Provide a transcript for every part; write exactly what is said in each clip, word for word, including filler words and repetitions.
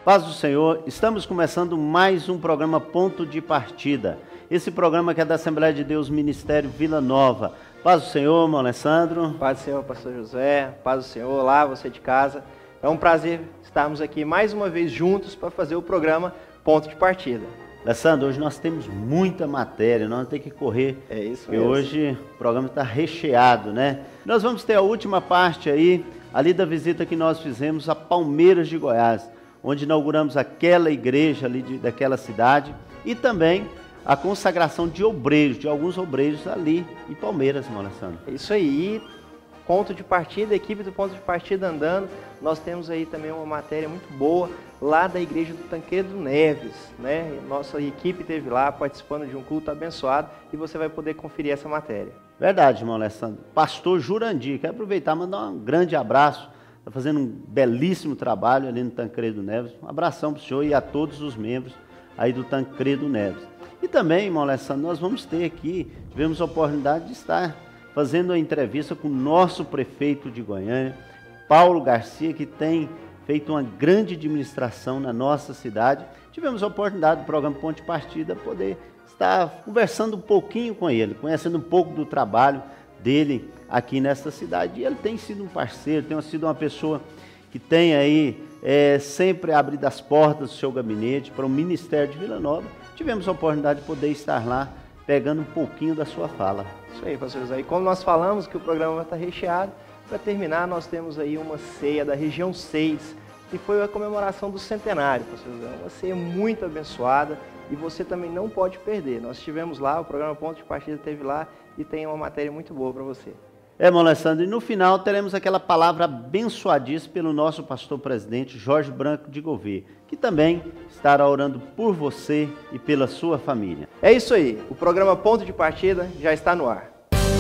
Paz do Senhor, estamos começando mais um programa Ponto de Partida. Esse programa que é da Assembleia de Deus Ministério Vila Nova. Paz do Senhor, irmão Alessandro. Paz do Senhor, pastor José. Paz do Senhor, olá, você de casa. É um prazer estarmos aqui mais uma vez juntos para fazer o programa Ponto de Partida. Alessandro, hoje nós temos muita matéria, nós vamos ter que correr. É isso porque mesmo. Hoje o programa está recheado, né? Nós vamos ter a última parte aí, ali da visita que nós fizemos a Palmeiras de Goiás, onde inauguramos aquela igreja ali de, daquela cidade e também a consagração de obreiros, de alguns obreiros ali em Palmeiras, irmão Alessandro. É isso aí, ponto de partida, equipe do ponto de partida andando. Nós temos aí também uma matéria muito boa lá da igreja do Tancredo Neves, né? Nossa equipe esteve lá participando de um culto abençoado e você vai poder conferir essa matéria. Verdade, irmão Alessandro. Pastor Jurandir, quero aproveitar e mandar um grande abraço. Está fazendo um belíssimo trabalho ali no Tancredo Neves. Um abração para o senhor e a todos os membros aí do Tancredo Neves. E também, irmão Alessandro, nós vamos ter aqui, tivemos a oportunidade de estar fazendo a entrevista com o nosso prefeito de Goiânia, Paulo Garcia, que tem feito uma grande administração na nossa cidade. Tivemos a oportunidade do programa Ponto de Partida poder estar conversando um pouquinho com ele, conhecendo um pouco do trabalho dele aqui nessa cidade. E ele tem sido um parceiro, tem sido uma pessoa que tem aí é, sempre abrido as portas do seu gabinete para o Ministério de Vila Nova. Tivemos a oportunidade de poder estar lá pegando um pouquinho da sua fala. Isso aí, pastor José. E como nós falamos que o programa vai estar recheado, para terminar nós temos aí uma ceia da região seis, que foi a comemoração do centenário, pastor José. Uma ceia muito abençoada e você também não pode perder. Nós estivemos lá, o programa Ponto de Partida esteve lá e tem uma matéria muito boa para você. É, irmão Alessandro, e no final teremos aquela palavra abençoadíssima pelo nosso pastor presidente Jorge Branco de Gouveia, que também estará orando por você e pela sua família. É isso aí, o programa Ponto de Partida já está no ar.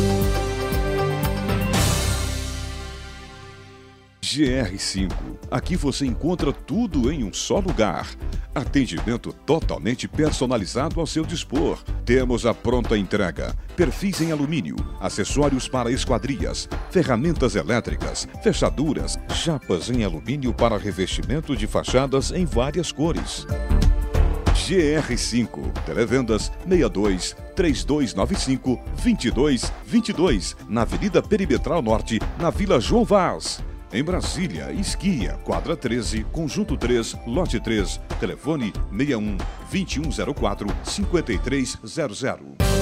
G R cinco. Aqui você encontra tudo em um só lugar. Atendimento totalmente personalizado ao seu dispor. Temos a pronta entrega, perfis em alumínio, acessórios para esquadrias, ferramentas elétricas, fechaduras, chapas em alumínio para revestimento de fachadas em várias cores. G R cinco, televendas seis dois, três dois nove cinco, dois dois dois dois, na Avenida Perimetral Norte, na Vila João Vaz. Em Brasília, Esquia, quadra treze, conjunto três, lote três, telefone seis um, dois um zero quatro, cinco três zero zero.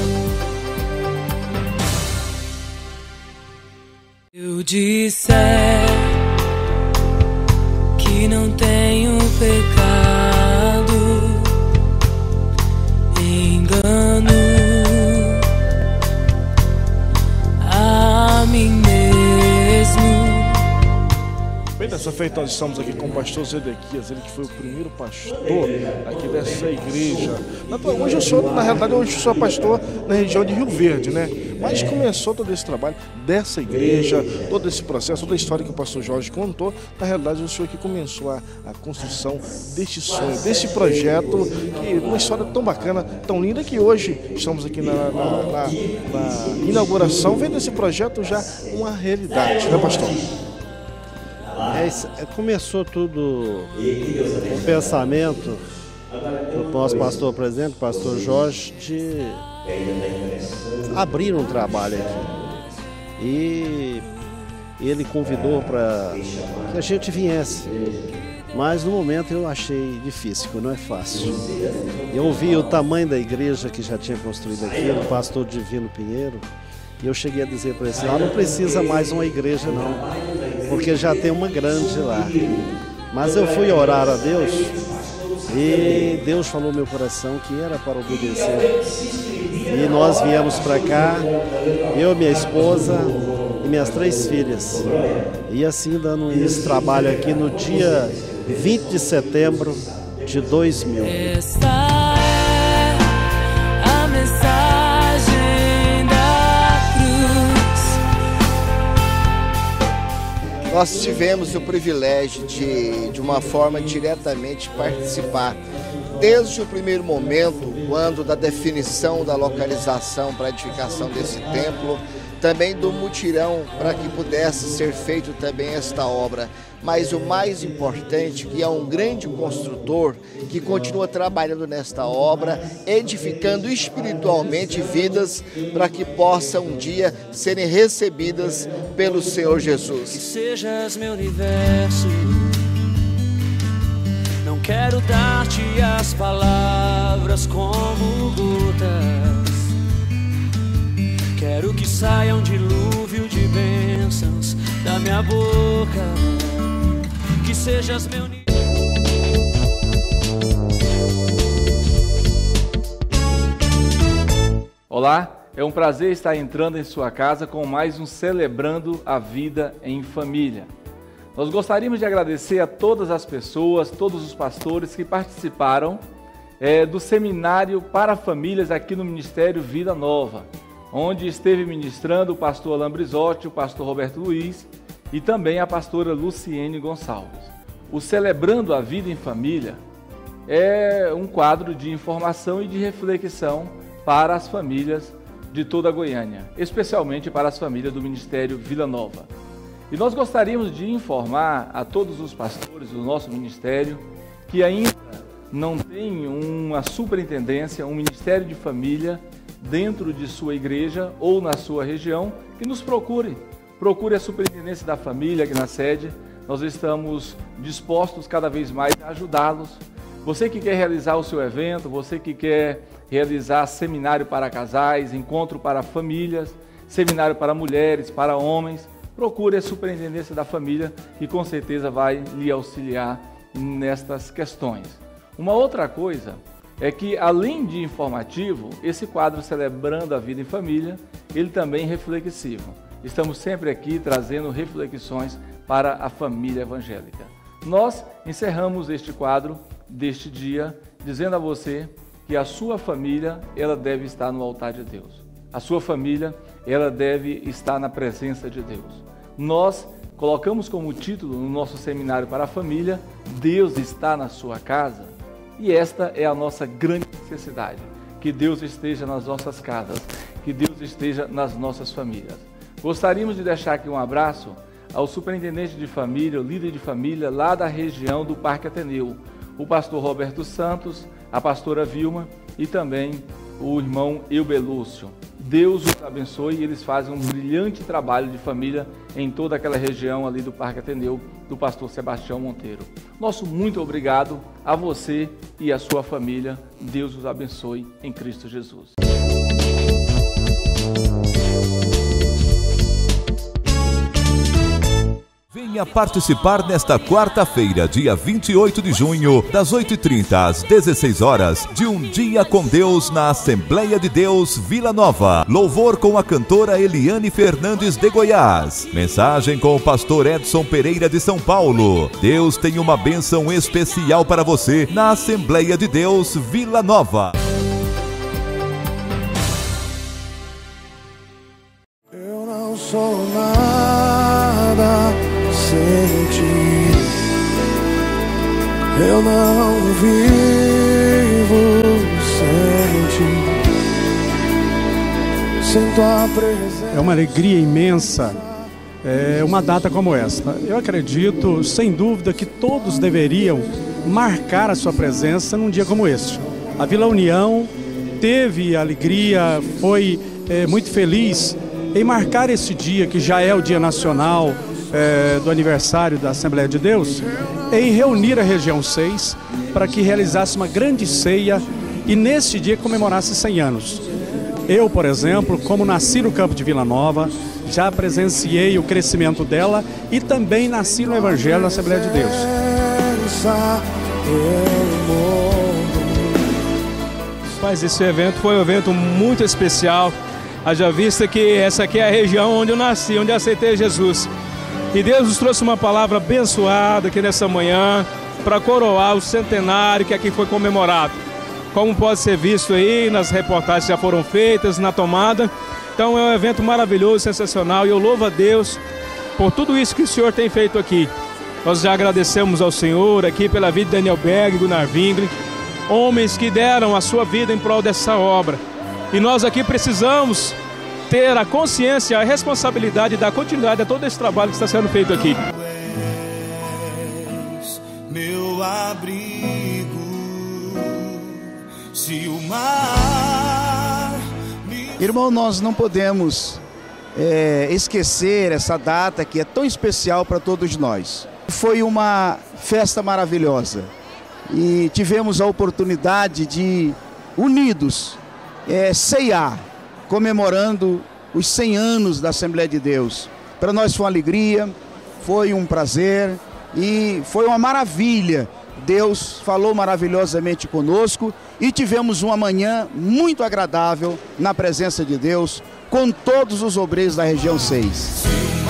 Eu disser que não tenho pecado, engano a mim mesmo. Bem, dessa feita nós estamos aqui com o pastor Zedequias, ele que foi o primeiro pastor aqui dessa igreja. Hoje eu sou, na realidade, hoje eu sou pastor na região de Rio Verde, né? Mas começou todo esse trabalho dessa igreja, todo esse processo, toda a história que o pastor Jorge contou. Na realidade, o senhor que começou a, a construção deste sonho, desse projeto, que uma história tão bacana, tão linda, que hoje estamos aqui na, na, na, na inauguração, vendo esse projeto já uma realidade, né, pastor? É, começou tudo com o pensamento do nosso pastor presidente, pastor Jorge, de abrir um trabalho aqui. E ele convidou para que a gente viesse. Mas no momento eu achei difícil, não é fácil. Eu vi o tamanho da igreja que já tinha construído aqui, o pastor Divino Pinheiro. E eu cheguei a dizer para ele, ah, não precisa mais uma igreja não, porque já tem uma grande lá. Mas eu fui orar a Deus e Deus falou no meu coração que era para obedecer. E nós viemos para cá, eu, minha esposa e minhas três filhas. E assim dando esse trabalho aqui no dia vinte de setembro de dois mil. Esta é a mensagem da cruz. Nós tivemos o privilégio de, de uma forma diretamente participar desde o primeiro momento, quando da definição da localização para a edificação desse templo, também do mutirão para que pudesse ser feito também esta obra. Mas o mais importante, que é um grande construtor que continua trabalhando nesta obra, edificando espiritualmente vidas para que possam um dia serem recebidas pelo Senhor Jesus. Que sejas meu universo, não quero dar-te as palavras como gotas, quero que saia um dilúvio de bênçãos da minha boca. Que sejas meu universo. Olá, é um prazer estar entrando em sua casa com mais um Celebrando a Vida em Família. Nós gostaríamos de agradecer a todas as pessoas, todos os pastores que participaram é, do seminário para famílias aqui no Ministério Vida Nova, onde esteve ministrando o pastor Alain Brizotti, o pastor Roberto Luiz e também a pastora Luciene Gonçalves. O Celebrando a Vida em Família é um quadro de informação e de reflexão para as famílias de toda a Goiânia, especialmente para as famílias do Ministério Vila Nova. E nós gostaríamos de informar a todos os pastores do nosso ministério que ainda não tem uma superintendência, um Ministério de Família dentro de sua igreja ou na sua região, que nos procure. Procure a Superintendência da Família aqui na sede. Nós estamos dispostos cada vez mais a ajudá-los. Você que quer realizar o seu evento, você que quer realizar seminário para casais, encontro para famílias, seminário para mulheres, para homens, procure a Superintendência da Família, que com certeza vai lhe auxiliar nestas questões. Uma outra coisa é que, além de informativo, esse quadro Celebrando a Vida em Família, ele também é reflexivo. Estamos sempre aqui trazendo reflexões para a família evangélica. Nós encerramos este quadro deste dia dizendo a você que a sua família, ela deve estar no altar de Deus. A sua família, ela deve estar na presença de Deus. Nós colocamos como título no nosso seminário para a família, Deus está na sua casa. E esta é a nossa grande necessidade, que Deus esteja nas nossas casas, que Deus esteja nas nossas famílias. Gostaríamos de deixar aqui um abraço ao superintendente de família, o líder de família lá da região do Parque Ateneu, o pastor Roberto Santos, a pastora Vilma e também o irmão Euber Lúcio. Deus os abençoe e eles fazem um brilhante trabalho de família em toda aquela região ali do Parque Ateneu, do pastor Sebastião Monteiro. Nosso muito obrigado a você e a sua família. Deus os abençoe em Cristo Jesus. Venha participar nesta quarta-feira, dia vinte e oito de junho, das oito e trinta às dezesseis horas, de Um Dia com Deus na Assembleia de Deus Vila Nova. Louvor com a cantora Eliane Fernandes de Goiás. Mensagem com o pastor Edson Pereira de São Paulo. Deus tem uma bênção especial para você na Assembleia de Deus Vila Nova. Eu não sou nada sem ti, eu não vivo sem ti, sem tua presença. É uma alegria imensa, é uma data como esta. Eu acredito, sem dúvida, que todos deveriam marcar a sua presença num dia como este. A Vila União teve alegria, foi é, muito feliz em marcar esse dia, que já é o Dia Nacional É, do aniversário da Assembleia de Deus, em reunir a região seis para que realizasse uma grande ceia e nesse dia comemorasse cem anos. Eu, por exemplo, como nasci no campo de Vila Nova, já presenciei o crescimento dela e também nasci no Evangelho da Assembleia de Deus. Mas esse evento foi um evento muito especial, haja vista que essa aqui é a região onde eu nasci, onde eu aceitei Jesus. E Deus nos trouxe uma palavra abençoada aqui nessa manhã para coroar o centenário que aqui foi comemorado. Como pode ser visto aí nas reportagens que já foram feitas, na tomada. Então é um evento maravilhoso, sensacional, e eu louvo a Deus por tudo isso que o Senhor tem feito aqui. Nós já agradecemos ao Senhor aqui pela vida de Daniel Berg e Gunnar Wingre, homens que deram a sua vida em prol dessa obra. E nós aqui precisamos ter a consciência, a responsabilidade da continuidade a todo esse trabalho que está sendo feito aqui. Meu abrigo, se o mar... Irmão, nós não podemos é, esquecer essa data que é tão especial para todos nós. Foi uma festa maravilhosa e tivemos a oportunidade de, unidos, é, ceiar, comemorando os cem anos da Assembleia de Deus. Para nós foi uma alegria, foi um prazer e foi uma maravilha. Deus falou maravilhosamente conosco e tivemos uma manhã muito agradável na presença de Deus com todos os obreiros da região seis.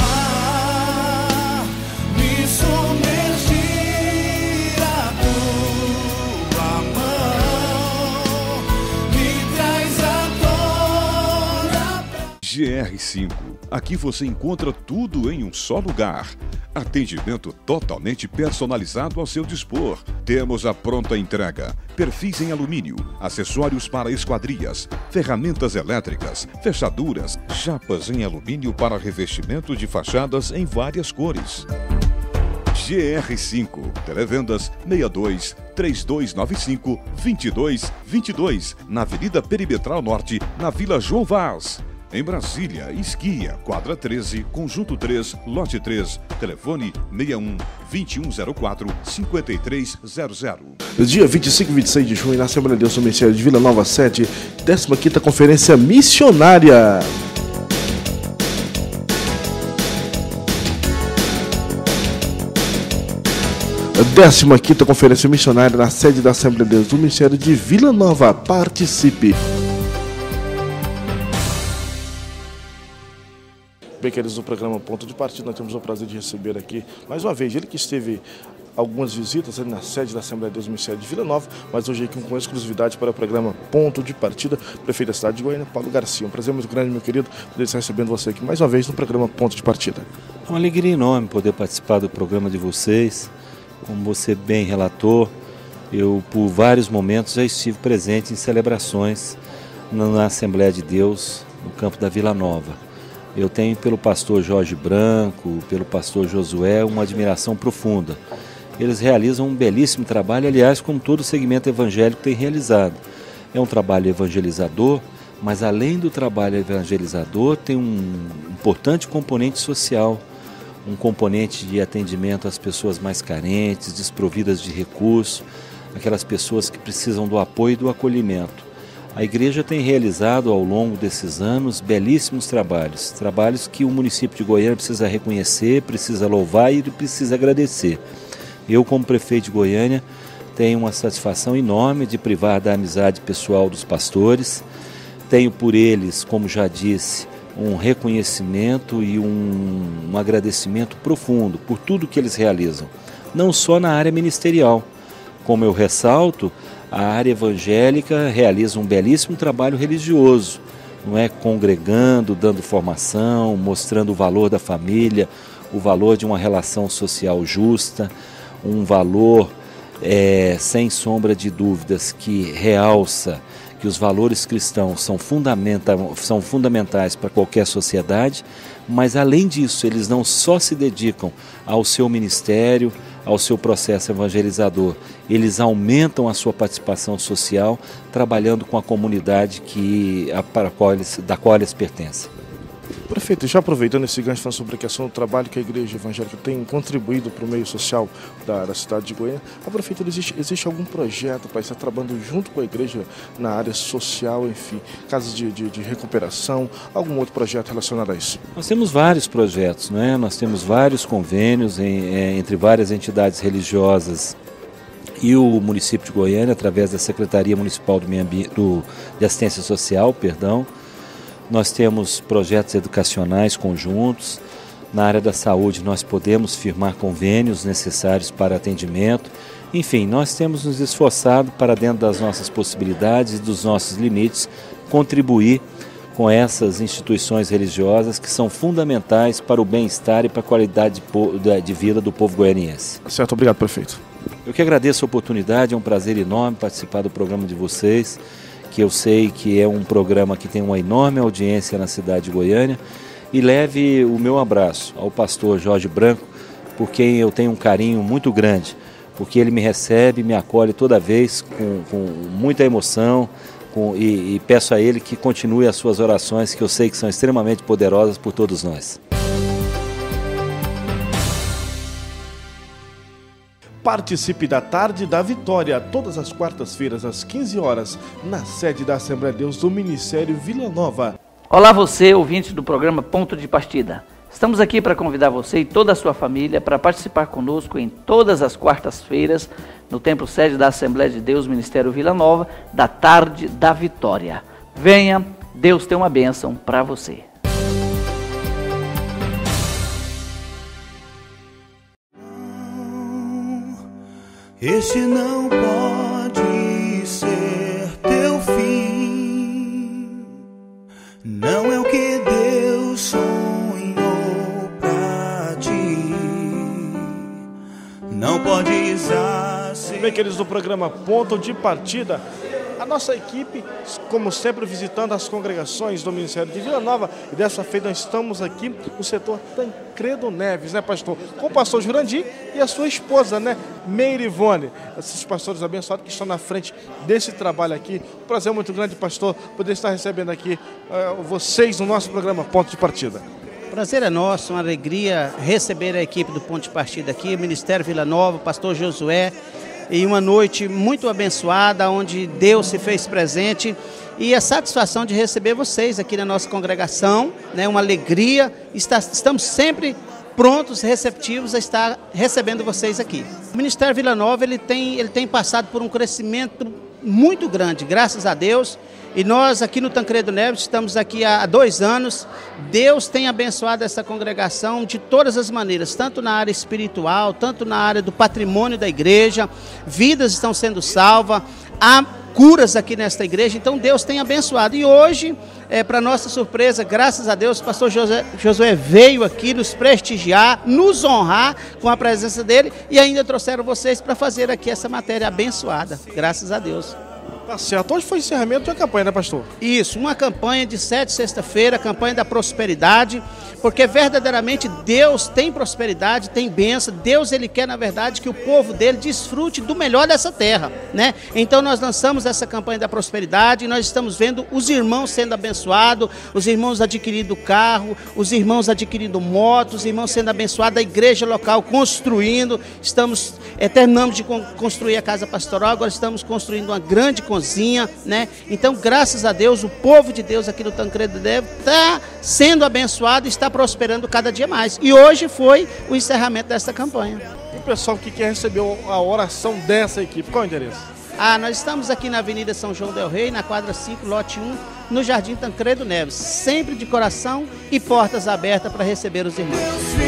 G R cinco. Aqui você encontra tudo em um só lugar. Atendimento totalmente personalizado ao seu dispor. Temos a pronta entrega, perfis em alumínio, acessórios para esquadrias, ferramentas elétricas, fechaduras, chapas em alumínio para revestimento de fachadas em várias cores. G R cinco. Televendas seis dois, três dois nove cinco, dois dois dois dois, na Avenida Perimetral Norte, na Vila João Vaz. Em Brasília, Esquia, quadra treze, conjunto três, lote três, telefone seis um, dois um zero quatro, cinco três zero zero. Dia vinte e cinco e vinte e seis de junho, na Assembleia de Deus do Ministério de Vila Nova sete, décima quinta Conferência Missionária. décima quinta Conferência Missionária na sede da Assembleia de Deus do Ministério de Vila Nova. Participe! Bem, queridos do programa Ponto de Partida, nós temos o prazer de receber aqui, mais uma vez, ele que esteve algumas visitas ali na sede da Assembleia de Deus do Ministério de Vila Nova, mas hoje aqui com exclusividade para o programa Ponto de Partida, prefeito da cidade de Goiânia, Paulo Garcia. Um prazer muito grande, meu querido, poder estar recebendo você aqui mais uma vez no programa Ponto de Partida. É uma alegria enorme poder participar do programa de vocês. Como você bem relatou, eu por vários momentos já estive presente em celebrações na Assembleia de Deus, no campo da Vila Nova. Eu tenho pelo pastor Jorge Branco, pelo pastor Josué, uma admiração profunda. Eles realizam um belíssimo trabalho, aliás, como todo o segmento evangélico tem realizado. É um trabalho evangelizador, mas além do trabalho evangelizador, tem um importante componente social, um componente de atendimento às pessoas mais carentes, desprovidas de recursos, aquelas pessoas que precisam do apoio e do acolhimento. A igreja tem realizado ao longo desses anos belíssimos trabalhos, trabalhos que o município de Goiânia precisa reconhecer, precisa louvar e precisa agradecer. Eu, como prefeito de Goiânia, tenho uma satisfação enorme de privar da amizade pessoal dos pastores, tenho por eles, como já disse, um reconhecimento e um, um agradecimento profundo por tudo que eles realizam, não só na área ministerial, como eu ressalto, a área evangélica realiza um belíssimo trabalho religioso, não é? Congregando, dando formação, mostrando o valor da família, o valor de uma relação social justa, um valor, é, sem sombra de dúvidas, que realça que os valores cristãos são, fundamenta, são fundamentais para qualquer sociedade, mas além disso, eles não só se dedicam ao seu ministério, ao seu processo evangelizador, eles aumentam a sua participação social, trabalhando com a comunidade que, a, para a qual eles, da qual eles pertencem. Prefeito, já aproveitando esse gancho, falando sobre a questão do trabalho que a igreja evangélica tem contribuído para o meio social da, da cidade de Goiânia, a prefeita, existe, existe algum projeto para estar trabalhando junto com a igreja na área social, enfim, casos de, de, de recuperação, algum outro projeto relacionado a isso? Nós temos vários projetos, não é? Nós temos vários convênios em, é, entre várias entidades religiosas e o município de Goiânia, através da Secretaria Municipal do Meio Ambiente, do, de Assistência Social, perdão. Nós temos projetos educacionais conjuntos. Na área da saúde, nós podemos firmar convênios necessários para atendimento. Enfim, nós temos nos esforçado para, dentro das nossas possibilidades e dos nossos limites, contribuir com essas instituições religiosas que são fundamentais para o bem-estar e para a qualidade de vida do povo goianiense. Certo, obrigado, prefeito. Eu que agradeço a oportunidade, é um prazer enorme participar do programa de vocês. que eu sei que é um programa que tem uma enorme audiência na cidade de Goiânia, e leve o meu abraço ao pastor Jorge Branco, por quem eu tenho um carinho muito grande, porque ele me recebe, me acolhe toda vez com, com muita emoção, com, e, e peço a ele que continue as suas orações, que eu sei que são extremamente poderosas por todos nós. Participe da Tarde da Vitória, todas as quartas-feiras às quinze horas, na sede da Assembleia de Deus do Ministério Vila Nova. Olá você, ouvinte do programa Ponto de Partida. Estamos aqui para convidar você e toda a sua família para participar conosco em todas as quartas-feiras no templo sede da Assembleia de Deus Ministério Vila Nova, da Tarde da Vitória. Venha, Deus tem uma bênção para você. Este não pode ser teu fim, não é o que Deus sonhou pra ti, não podes assim. Bem, queridos do programa Ponto de Partida, a nossa equipe, como sempre, visitando as congregações do Ministério de Vila Nova, e dessa feita nós estamos aqui no setor Tancredo Neves, né, pastor? Com o pastor Jurandir e a sua esposa, né, Meire Ivone, esses pastores abençoados que estão na frente desse trabalho aqui. Um prazer muito grande, pastor, poder estar recebendo aqui uh, vocês no nosso programa Ponto de Partida. Prazer é nosso, uma alegria receber a equipe do Ponto de Partida aqui, Ministério Vila Nova, pastor Josué, e uma noite muito abençoada, onde Deus se fez presente, e a satisfação de receber vocês aqui na nossa congregação, né, uma alegria, está, estamos sempre prontos, receptivos a estar recebendo vocês aqui. O Ministério Vila Nova ele tem, ele tem passado por um crescimento muito grande, graças a Deus, e nós aqui no Tancredo Neves estamos aqui há dois anos. Deus tem abençoado essa congregação de todas as maneiras, tanto na área espiritual, tanto na área do patrimônio da igreja, vidas estão sendo salvas, há curas aqui nesta igreja, então Deus tem abençoado. E hoje, é, para nossa surpresa, graças a Deus, o pastor José, Josué veio aqui nos prestigiar, nos honrar com a presença dele, e ainda trouxeram vocês para fazer aqui essa matéria abençoada, graças a Deus. Tá certo. Hoje foi o encerramento de uma campanha, né, pastor? Isso, uma campanha de sete sexta-feira, campanha da prosperidade, porque verdadeiramente Deus tem prosperidade, tem bênção. Deus, ele quer, na verdade, que o povo dele desfrute do melhor dessa terra, né? Então nós lançamos essa campanha da prosperidade e nós estamos vendo os irmãos sendo abençoados, os irmãos adquirindo carro, os irmãos adquirindo motos, os irmãos sendo abençoados, a igreja local construindo. Estamos, é, terminamos de construir a casa pastoral, agora estamos construindo uma grande cozinha, né? Então, graças a Deus, o povo de Deus aqui no Tancredo Neves está sendo abençoado e está prosperando cada dia mais. E hoje foi o encerramento dessa campanha. E o pessoal que quer receber a oração dessa equipe, qual é o endereço? Ah, nós estamos aqui na Avenida São João del Rei, na quadra cinco, lote um, no Jardim Tancredo Neves, sempre de coração e portas abertas para receber os irmãos.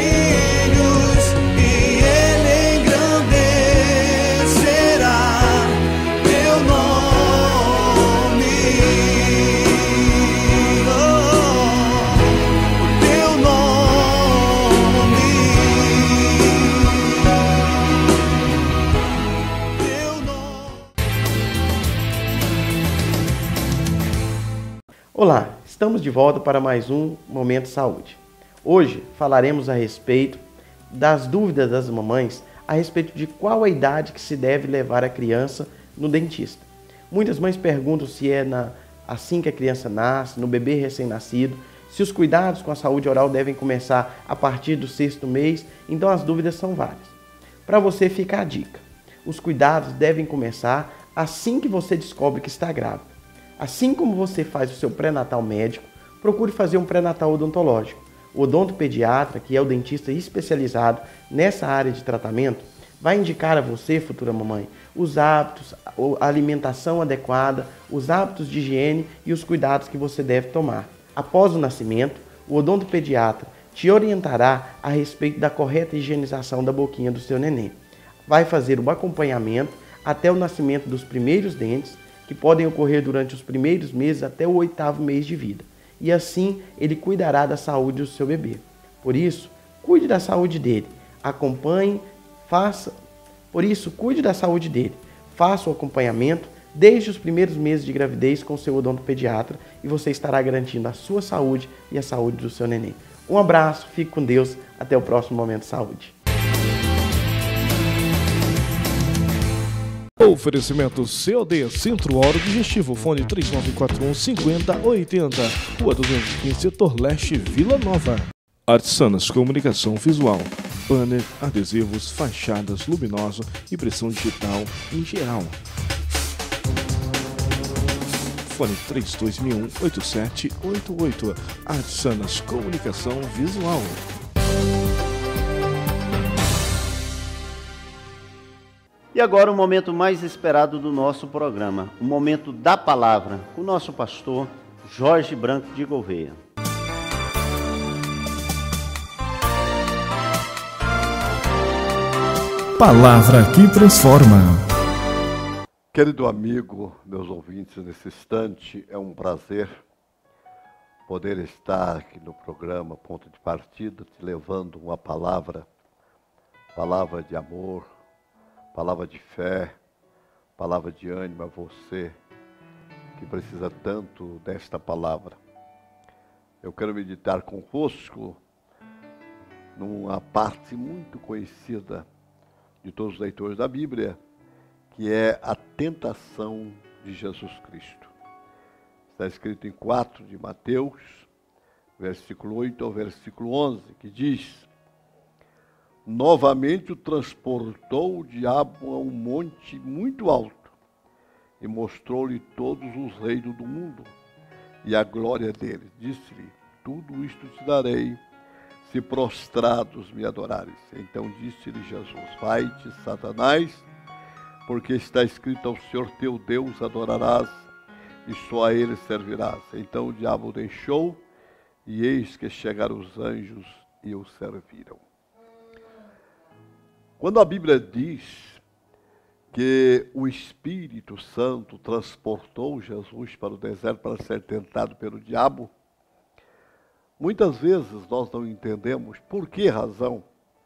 Olá, estamos de volta para mais um Momento Saúde. Hoje falaremos a respeito das dúvidas das mamães a respeito de qual a idade que se deve levar a criança no dentista. Muitas mães perguntam se é na, assim que a criança nasce, no bebê recém-nascido, se os cuidados com a saúde oral devem começar a partir do sexto mês, então as dúvidas são várias. Para você fica a dica, os cuidados devem começar assim que você descobre que está grávida. Assim como você faz o seu pré-natal médico, procure fazer um pré-natal odontológico. O odontopediatra, que é o dentista especializado nessa área de tratamento, vai indicar a você, futura mamãe, os hábitos, a alimentação adequada, os hábitos de higiene e os cuidados que você deve tomar. Após o nascimento, o odontopediatra te orientará a respeito da correta higienização da boquinha do seu neném. Vai fazer o acompanhamento até o nascimento dos primeiros dentes, que podem ocorrer durante os primeiros meses até o oitavo mês de vida. E assim, ele cuidará da saúde do seu bebê. Por isso, cuide da saúde dele. Acompanhe, faça. Por isso, cuide da saúde dele. Faça o acompanhamento desde os primeiros meses de gravidez com o seu odontopediatra e você estará garantindo a sua saúde e a saúde do seu neném. Um abraço, fique com Deus, até o próximo Momento Saúde. Oferecimento C O D, Centro Oro Digestivo, fone três nove quatro um, cinco zero oito zero, Rua duzentos e quinze, Setor Leste, Vila Nova. Artesanas Comunicação Visual, banner, adesivos, fachadas, luminoso, impressão digital em geral. Fone três dois um, oito sete oito oito. Artesanas Comunicação Visual. E agora o momento mais esperado do nosso programa, o momento da palavra, com o nosso pastor Jorge Branco de Gouveia. Palavra que transforma. Querido amigo, meus ouvintes, nesse instante é um prazer poder estar aqui no programa Ponto de Partida, te levando uma palavra, palavra de amor, palavra de fé, palavra de ânimo a você que precisa tanto desta palavra. Eu quero meditar convosco numa parte muito conhecida de todos os leitores da Bíblia, que é a tentação de Jesus Cristo. Está escrito em quatro de Mateus, versículo oito ao versículo onze, que diz: novamente o transportou o diabo a um monte muito alto e mostrou-lhe todos os reinos do mundo e a glória deles. Disse-lhe: tudo isto te darei, se prostrados me adorares. Então disse-lhe Jesus: vai-te, Satanás, porque está escrito: ao Senhor teu Deus adorarás e só a ele servirás. Então o diabo o deixou, e eis que chegaram os anjos e o serviram. Quando a Bíblia diz que o Espírito Santo transportou Jesus para o deserto para ser tentado pelo diabo, muitas vezes nós não entendemos por que razão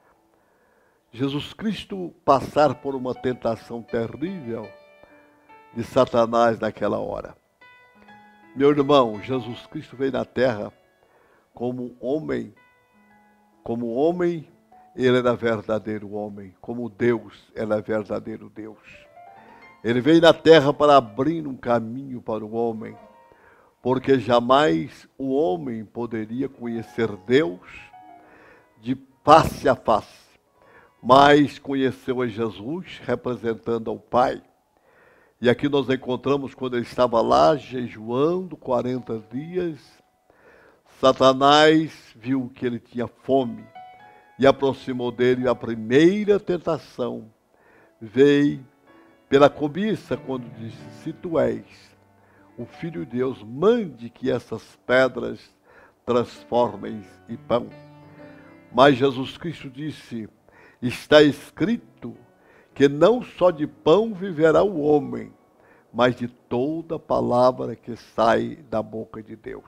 Jesus Cristo passar por uma tentação terrível de Satanás naquela hora. Meu irmão, Jesus Cristo veio na terra como homem, como homem, ele era verdadeiro homem, como Deus, ele é verdadeiro Deus. Ele veio na terra para abrir um caminho para o homem, porque jamais o homem poderia conhecer Deus de face a face, mas conheceu a Jesus representando ao Pai. E aqui nós encontramos quando ele estava lá jejuando quarenta dias, Satanás viu que ele tinha fome e aproximou dele. A primeira tentação veio pela cobiça, quando disse: se tu és o Filho de Deus, mande que essas pedras transformem em pão. Mas Jesus Cristo disse: está escrito que não só de pão viverá o homem, mas de toda palavra que sai da boca de Deus.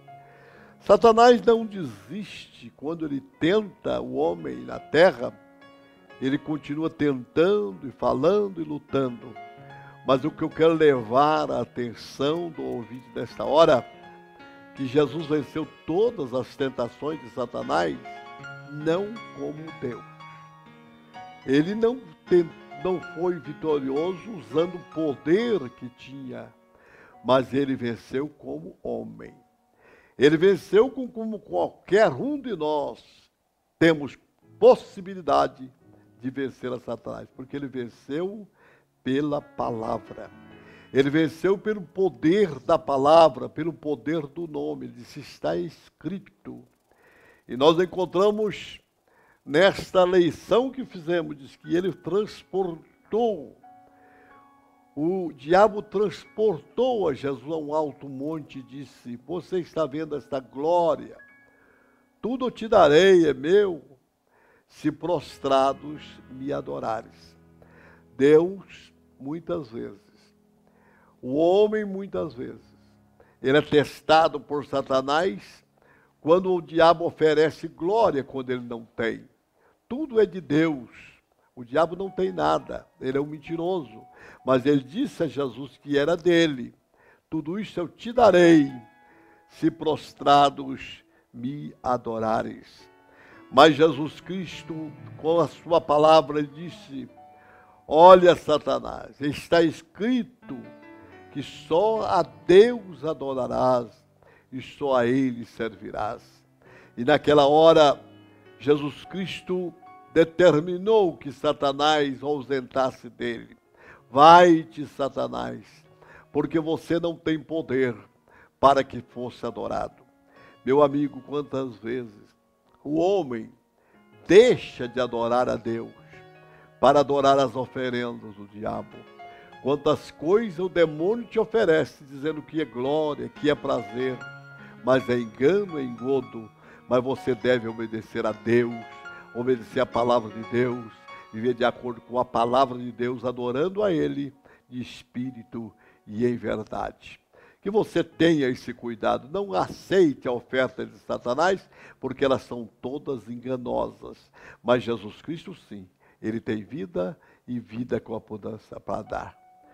Satanás não desiste quando ele tenta o homem na terra, ele continua tentando e falando e lutando. Mas o que eu quero levar a atenção do ouvinte desta hora, que Jesus venceu todas as tentações de Satanás, não como Deus. Ele não, tem, não foi vitorioso usando o poder que tinha, mas ele venceu como homem. Ele venceu com, como qualquer um de nós temos possibilidade de vencer a Satanás, porque ele venceu pela palavra. Ele venceu pelo poder da palavra, pelo poder do nome. Ele disse: está escrito. E nós encontramos nesta lição que fizemos, diz que ele transportou, o diabo transportou a Jesus a um alto monte e disse: você está vendo esta glória? Tudo eu te darei, é meu, se prostrados me adorares. Deus, muitas vezes, o homem, muitas vezes, ele é testado por Satanás quando o diabo oferece glória quando ele não tem. Tudo é de Deus. O diabo não tem nada, ele é um mentiroso. Mas ele disse a Jesus que era dele. Tudo isso eu te darei, se prostrados me adorares. Mas Jesus Cristo, com a sua palavra, disse: olha, Satanás, está escrito que só a Deus adorarás e só a Ele servirás. E naquela hora, Jesus Cristo determinou que Satanás ausentasse dele. Vai-te, Satanás, porque você não tem poder para que fosse adorado. Meu amigo, quantas vezes o homem deixa de adorar a Deus para adorar as oferendas do diabo. Quantas coisas o demônio te oferece, dizendo que é glória, que é prazer, mas é engano, é engodo. Mas você deve obedecer a Deus, obedecer a palavra de Deus, viver de acordo com a palavra de Deus, adorando a Ele de espírito e em verdade. Que você tenha esse cuidado, não aceite a oferta de Satanás, porque elas são todas enganosas. Mas Jesus Cristo, sim, Ele tem vida e vida com abundância para dar.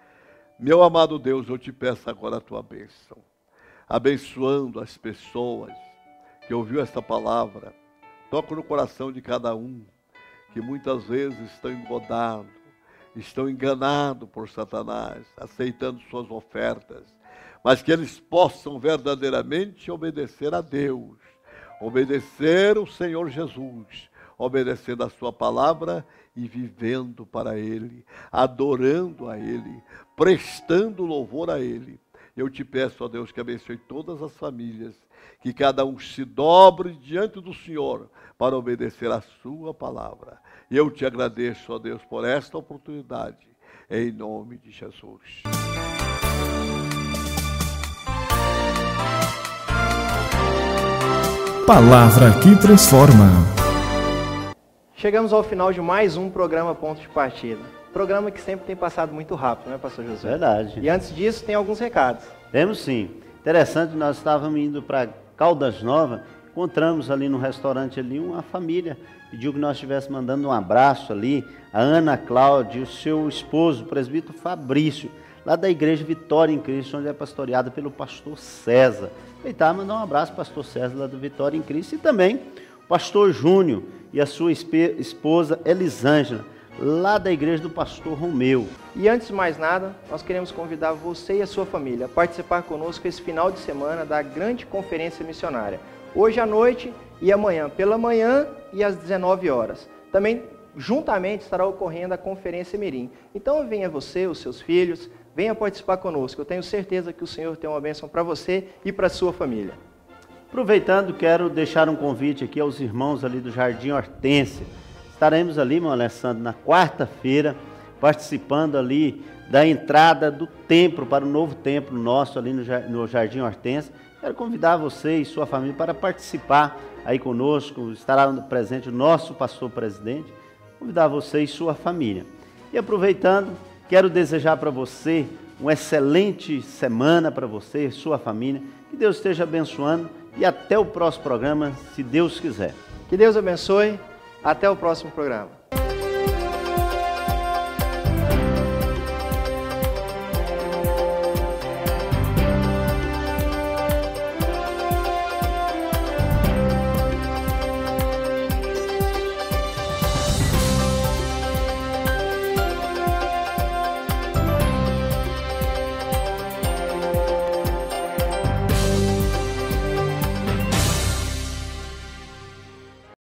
Meu amado Deus, eu te peço agora a tua bênção, abençoando as pessoas que ouviu esta palavra. Toca no coração de cada um, que muitas vezes estão engodados, estão enganados por Satanás, aceitando suas ofertas, mas que eles possam verdadeiramente obedecer a Deus, obedecer o Senhor Jesus, obedecendo a sua palavra e vivendo para Ele, adorando a Ele, prestando louvor a Ele. Eu te peço, ó Deus, que abençoe todas as famílias, que cada um se dobre diante do Senhor para obedecer a sua palavra. E eu te agradeço, ó Deus, por esta oportunidade, em nome de Jesus. Palavra que transforma. Chegamos ao final de mais um programa Ponto de Partida. Programa que sempre tem passado muito rápido, né, pastor José? Verdade. E antes disso, tem alguns recados. Temos sim. Interessante, nós estávamos indo para Caldas Novas, encontramos ali no restaurante ali uma família, pediu que nós estivéssemos mandando um abraço ali, a Ana Cláudia e o seu esposo, o presbítero Fabrício, lá da Igreja Vitória em Cristo, onde é pastoreada pelo pastor César. Aproveitar e mandar um abraço para o pastor César lá do Vitória em Cristo e também o pastor Júnior e a sua esposa Elisângela, lá da igreja do pastor Romeu. E antes de mais nada, nós queremos convidar você e a sua família a participar conosco esse final de semana da grande conferência missionária. Hoje à noite e amanhã pela manhã e às dezenove horas. Também, juntamente, estará ocorrendo a Conferência Mirim. Então, venha você, os seus filhos, venha participar conosco. Eu tenho certeza que o Senhor tem uma bênção para você e para a sua família. Aproveitando, quero deixar um convite aqui aos irmãos ali do Jardim Hortência. Estaremos ali, irmão Alessandro, na quarta-feira, participando ali da entrada do templo, para o novo templo nosso ali no Jardim Hortência. Quero convidar você e sua família para participar aí conosco. Estará presente o nosso pastor presidente. Convidar você e sua família. E aproveitando, quero desejar para você uma excelente semana para você e sua família. Que Deus esteja abençoando e até o próximo programa, se Deus quiser. Que Deus abençoe. Até o próximo programa.